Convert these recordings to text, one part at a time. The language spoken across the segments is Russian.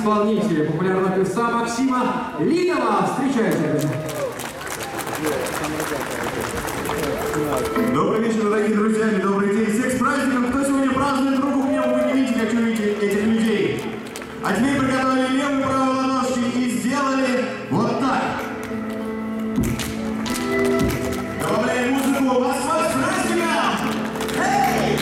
исполнителя популярного певца Максима Литова. Встречайте. Добрый вечер, дорогие друзья, добрый день. Всех с праздником. Кто сегодня празднует руку мне, вы не видите, хочу видеть этих людей. А теперь приготовили левую и правую ладошки и сделали вот так. Добавляем музыку. Москва с праздником! Эй!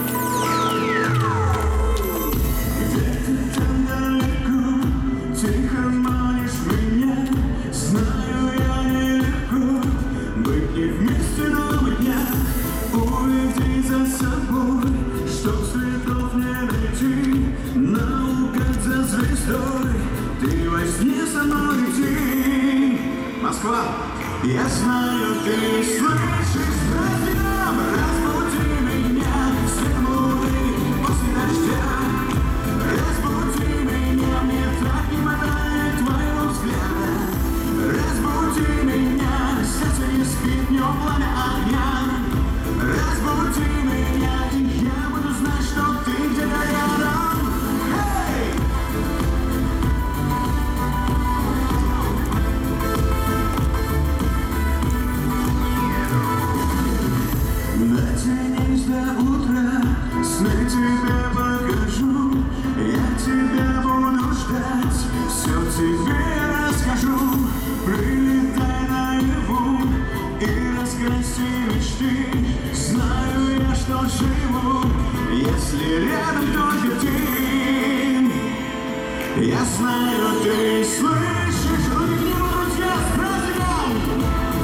Где-то там далеко тихо манишь меня. Знаю, я нелегко быть не вместе до дня. Уведи за собой, чтоб следов не найти. Наугад за звездой, ты во сне со мной лети. Москва, я знаю, ты слышишь с праздником. Разбуди меня, свет луны после дождя. Разбуди меня, мне так не хватает твоего взгляда. Разбуди меня, сердце не спит, днем пламя огня. Разбуди меня, и я буду знать, что ты где-то рядом. Эй! Натянись до утра, сны тебе покажу. Я тебя буду ждать, все тебе расскажу. Прилетай наяву и раскраси мечты. Знаю я, что живу, если рядом только ты. Я знаю, ты слышишь, руки к небу, друзья, с праздником!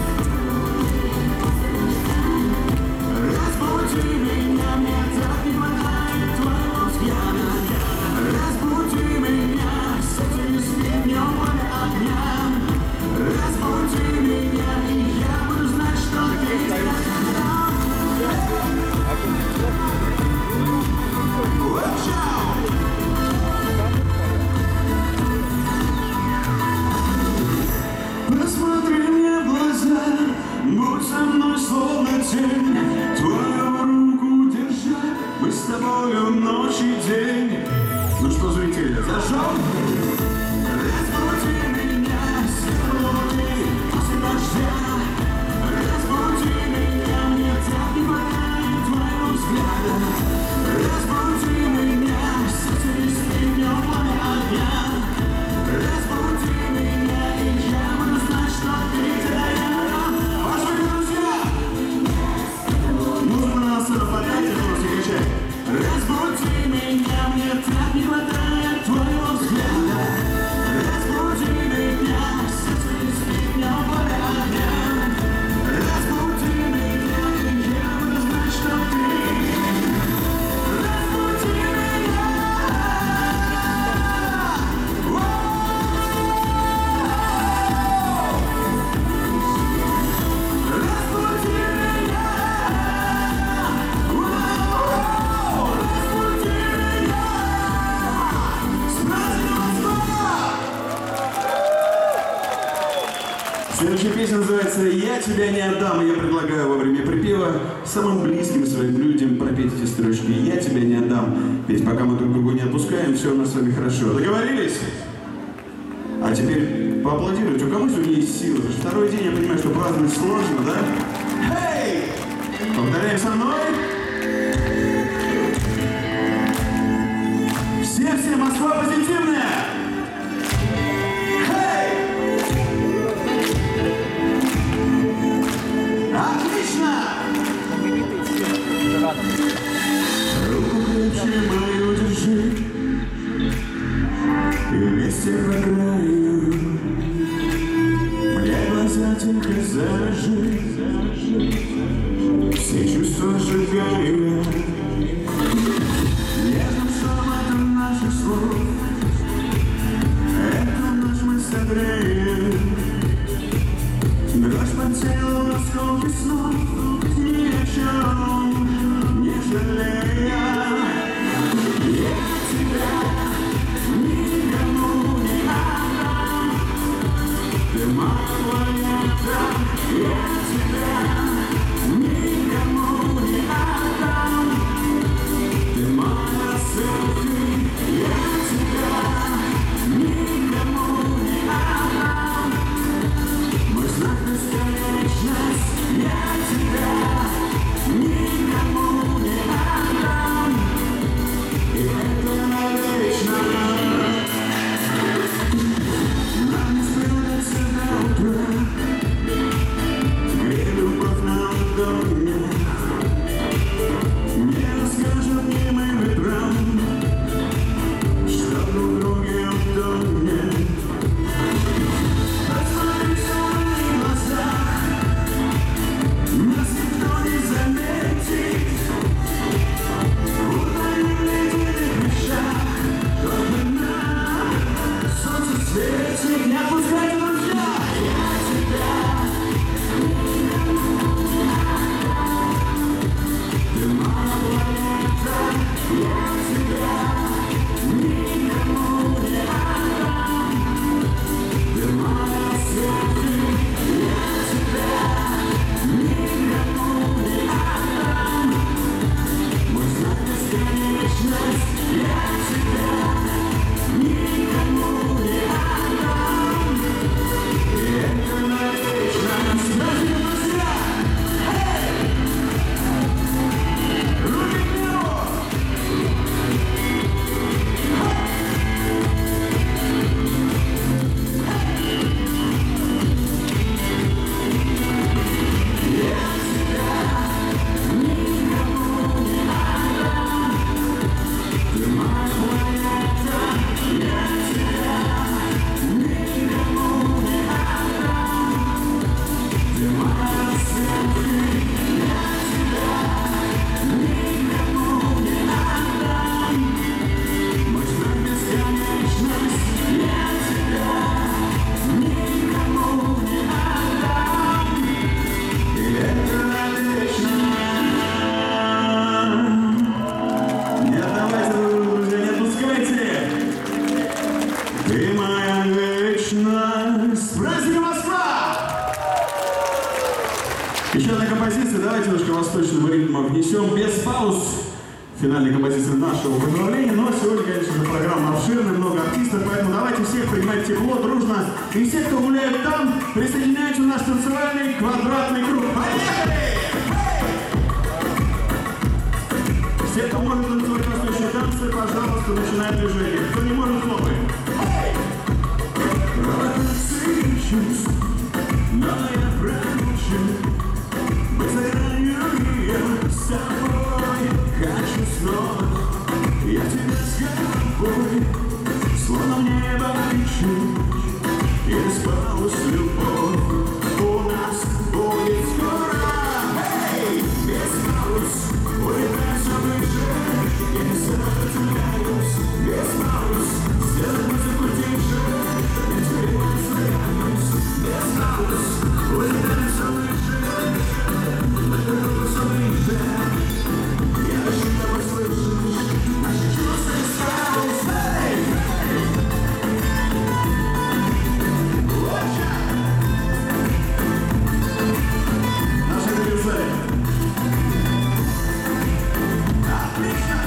Разбуди меня, мне так не хватает твоего взгляда. Разбуди меня, сердце не спит, днем пламя огня. Разбуди меня, и я буду знать, что ты рядом. Watch out! Посмотри мне в глаза, будь со мной словно тень. Твою руку держа, мы с тобою ночь и день. Ну что, зрители, зажжем? Разбуди меня, свет луны после дождя. Разбуди меня, мне так не хватает твоего взгляда. Разбуди меня, сердце не спит, днем пламя огня. Разбуди меня, и я буду знать, что ты рядом. Пошли, друзья! Музыку на сцену подайте, просто кричать. Разбуди меня, мне так не хватает твоего взгляда. Разбуди меня, сердце не спит, днем пламя огня. Разбуди меня, и я буду знать, что ты. Разбуди меня. Следующая песня называется «Я тебя не отдам». И я предлагаю во время припева самым близким своим людям пропеть эти строчки «Я тебя не отдам». Ведь пока мы друг друга не отпускаем, все у нас с вами хорошо. Договорились? А теперь поаплодируйте. У кого сегодня есть силы? Второй день, я понимаю, что праздновать сложно, да? Эй! Повторяем со мной. Все, Москва позитивная! Отлично! Руку крепче мою держи, и вместе по краю. Мне глаза тихо зажги, все чувства сжигаю. Нежным шепотом наших слов эту ночь мы согреем. Дрожь по телу, осколки снов, ни о чем не жалея. Я тебя никому не отдам. Ты моя планета. Я тебя никому не отдам. Ты моя рассылка. Я тебя Ты моя вечность. С праздником, Москва! Еще одна композиция. Давайте немножко восточного ритма внесем без пауз. Финальная композиция нашего поздравления. Но сегодня, конечно же, программа обширная, много артистов, поэтому давайте всех принимать тепло, дружно. И все, кто гуляет там, присоединяйтесь в наш танцевальный квадратный круг. Поехали! Все, кто может танцевать восточные танцы, пожалуйста, начинаем движение. Кто не может, хлопает. Но я промолчу. Мы за гранью ее с тобой. Хочу снова, я тебя с головой, словно в небо лечу. И спалась любовь, у нас будет скоро. Эй, без пауз, улетаемся выше. Я не сопротивляюсь, без пауз, сделай музыку тише. Я тебе сопротивляюсь, без пауз, улетаемся выше. Улетаемся выше. Я хочу тобой слышать, наши чувства без пауз. Эй, эй. Наши друзья. Отлично.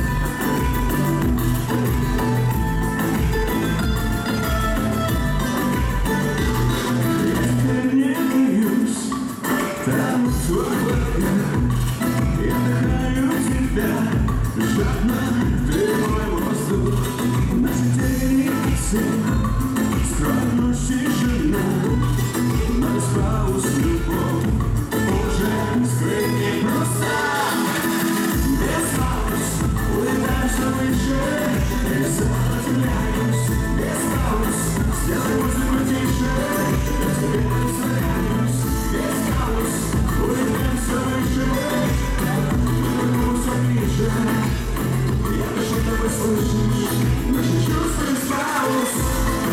Я теперь не боюсь, там твой взгляд. Я вдыхаю тебя, жадно ты мой воздух. Наши границы строят ночь тишина. Но без пауз любовь уже скрыть непросто. Без пауз улетаемся выше. Я не сопротивляюсь, без пауз сделай музыку тише. Я тебе сопротивляюсь, без пауз улетаемся выше. Улетаемся ближе. Я хочу тобой слышать наши чувства без пауз.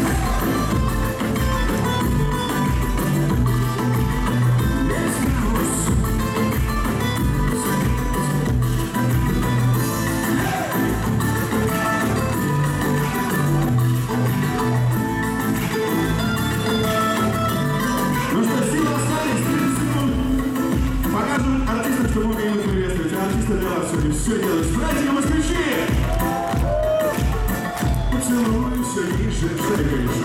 Ну что, сила остались, 30 секунд. Покажем артистам, что мы умеем приветствовать. А артисты для вас сегодня все делают. С праздником, москвичи! Поцелуй все ниже, все конечно.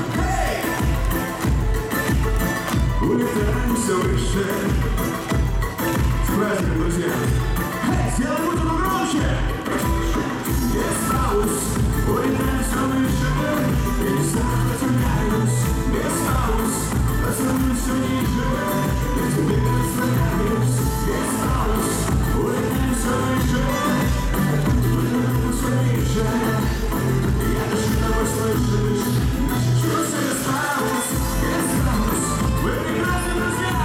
Улетаем все выше. С праздником, друзья! Сделай музыку громче! Без пауз, улетаем все выше. Я не сопротивляюсь, без пауз. Поцелуй все ниже. Я тебе представляюсь, без пауз. Улетаем все выше. Улетаем все ниже. Я хочу тобой слышать наши чувства без пауз. Без пауз. Вы прекрасны, друзья!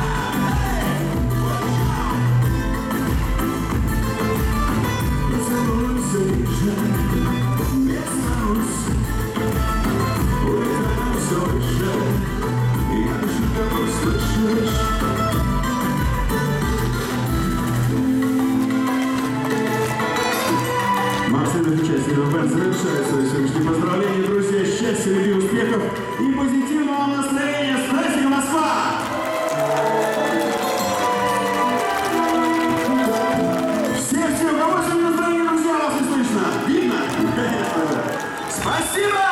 Поцелуй все ниже. Без пауз. Улетаем все выше. Я хочу тобой слышать. Максим участников бэнд завершает свои сегодняшние поздравления, друзья. Счастья, любви, успехов и позитивного настроения. С праздником, Москва! Всем, кого сегодня настроение, друзья, вас не слышно? Видно? Конечно же. Спасибо!